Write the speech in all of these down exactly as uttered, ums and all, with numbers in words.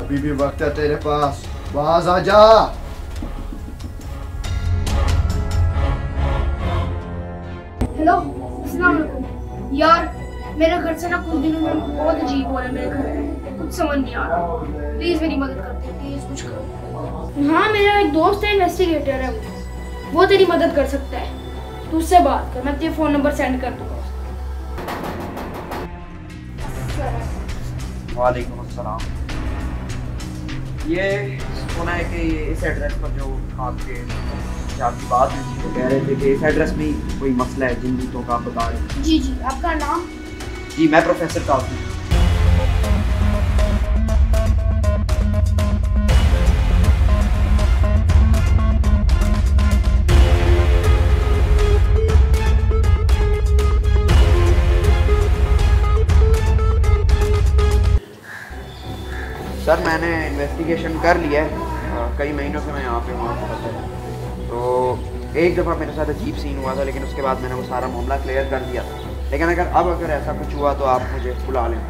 अभी भी वक्त है तेरे पास, बाज आ जा। हेलो, अस्सलाम वालेकुम। यार मेरे घर से ना कुछ दिनों में बहुत अजीब हो रहा है। मेरे घर में कुछ समझ नहीं आ रहा, प्लीज मेरी मदद कर दे, प्लीज कुछ करो। हाँ, मेरा एक दोस्त है, इन्वेस्टिगेटर है, वो तेरी मदद कर सकता है। तू उससे बात कर, मैं तेरे फोन नंबर सेंड कर दूंगा। वालेकुम अस्सलाम। ये सुना है कि इस एड्रेस पर जो आपके आपकी बात हुई थी, वो कह रहे थे कि इस एड्रेस में ही कोई मसला है जिन भूतों का आप बता रहे हैं। जी जी, आपका नाम? जी मैं प्रोफेसर कासिम। सर मैंने इन्वेस्टिगेशन कर लिया है, कई महीनों से मैं यहाँ पे वहाँ पर था। तो एक दफ़ा मेरे साथ अजीब सीन हुआ था, लेकिन उसके बाद मैंने वो सारा मामला क्लियर कर दिया था। लेकिन अगर अब अगर ऐसा कुछ हुआ तो आप मुझे बुला लें।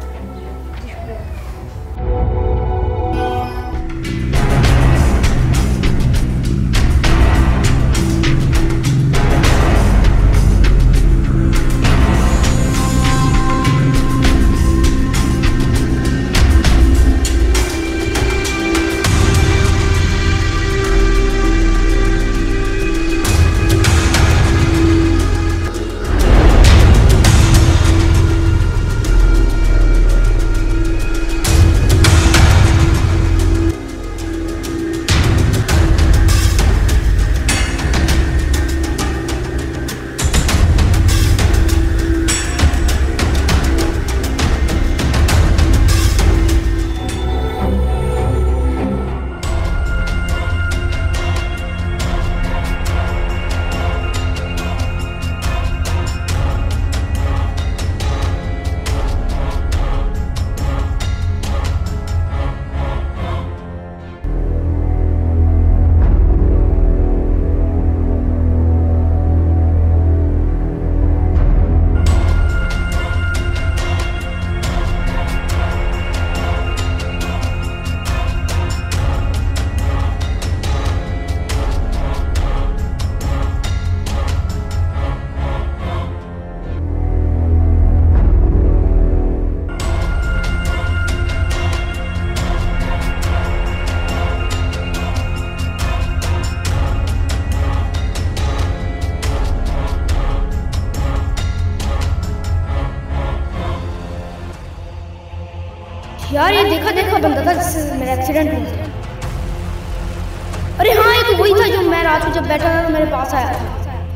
यार ये देखा देखा बंदा था जिससे मेरा एक्सीडेंट हुआ था। अरे हाँ, ये तो वही था जो मैं रात को जब बैठा था तो मेरे पास आया था।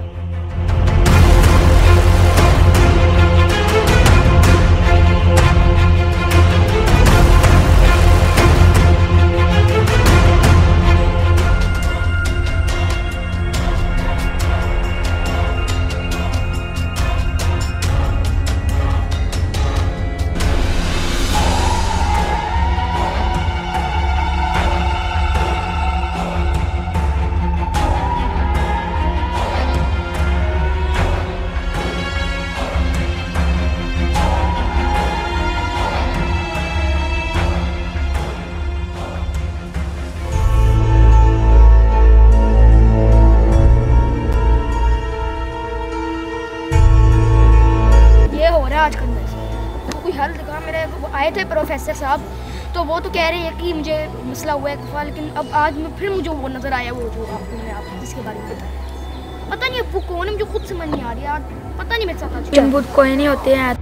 आजकल में तो कोई हल दिखा। मेरे वो आए थे प्रोफेसर साहब, तो वो तो कह रहे हैं कि मुझे मसला हुआ है कुछ, लेकिन अब आज में फिर मुझे वो नज़र आया, वो जो आपको मैंने आप जिसके बारे में बताया। पता नहीं वो कौन है, मुझे खुद समझ नहीं आ रही यार, पता नहीं मेरे साथ आज जम्बूत कोई नहीं होते हैं।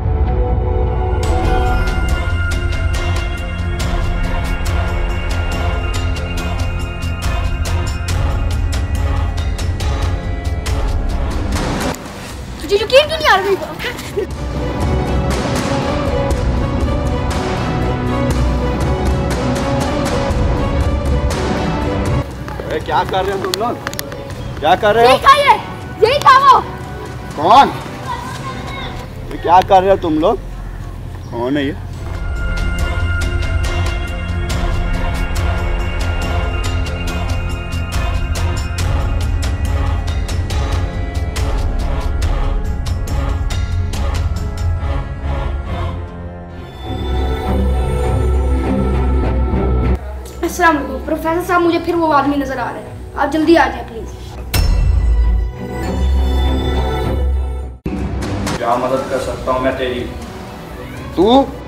तुझे यकीन क्यों नहीं आ रहा? क्या कर रहे हो तुम लोग? क्या कर रहे हो? यही था ये, यही था वो। कौन? ये क्या कर रहे हो तुम लोग? कौन है ये? अस्सलाम वालेकुम प्रोफेसर साहब, मुझे फिर वो आदमी नजर आ रहा है, आप जल्दी आ जाए प्लीज। क्या मदद कर सकता हूँ मैं तेरी? तू